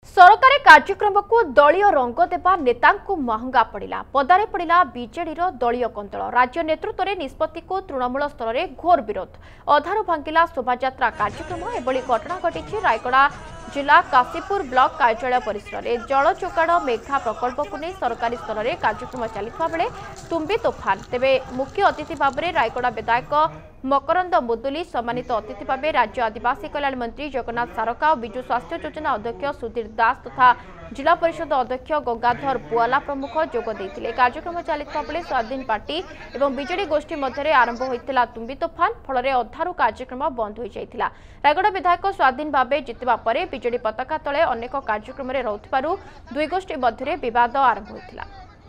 सरकारी कार्यक्रम को दलीय रंग देवा नेता महंगा पड़ा पदारे पड़ा बीजेडी दलीय कंदल राज्य नेतृत्व में निष्पत्ति को तृणमूल स्तर में घोर विरोध अधारू भांगिला शोभायात्रा कार्यक्रम एभली घटना घटी रायगड़ा जिला काशीपुर ब्लॉक कार्यालय परिसर में जल जोगाण मेघा प्रकल्प को नहीं सरकारी स्तर में कार्यक्रम चलता बेले तुम्बी तोफान तेरे मुख्य अतिथि भाव में रायगड़ा विधायक मकरंद मुदुली सम्मानित अतिथि भाव राज्य आदिवासी कल्याण मंत्री जगन्नाथ सारका और विजु स्वास्थ्य योजना अध्यक्ष सुधीर दास तथा जिला परिषद अध्यक्ष गंगाधर बुआला प्रमुख जोग देते कार्यक्रम चलता बेले स्वाधीन पार्टी और बीजेडी गोष्ठी मध्य आरंभ होता तुम्बी तोफान फल अधारू कार्यक्रम बंद हो जाता रायगड़ा विधायक स्वाधीन भाव जितवा पर बीजेडी पताका तले अनेक कार्यक्रम रहुथिबारु दुई गोष्ठी मध्य विवाद आरंभ होता।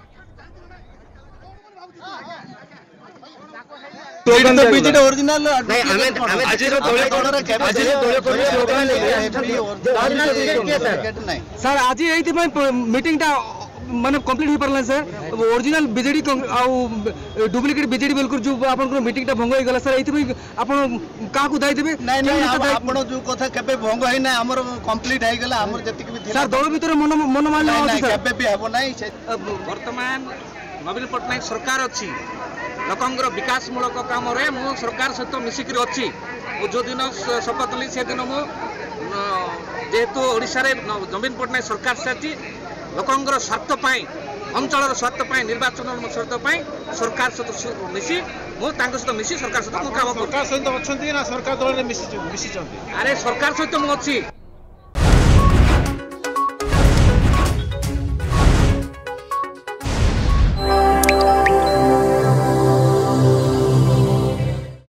सर आज मीटिंग माने कंप्लीट हो पारला sir original BJD duplicate BJD बिल्कुल जो आपन मीटिंग टा भंग हो गला सर एथि आपन का को दाई देबे नै नै आपन जो कथा केबे भंग होई ना हमर कंप्लीट हो गला हमर जति भी सर दल भीतर मन मान नै केबे भी हेबो नै वर्तमान नवीन पटनायक सरकार अच्छी लोकंर विकासमूलक काम मु सरकार सहित मिसिक अच्छी जो दिन शपथ ली से दिन मु जेहेतु ओडिशा रे नवीन पटनायक सरकार साथी लोकंर स्वार्थ पाई अंचल स्वार्थ पाई निर्वाचन स्वार्थ पाई सरकार सहित मिसी मु सहित मिसी सरकार सहित काम सरकार सहित अच्छी ना सरकार दल मिसी अरे सरकार सहित मु अच्छी।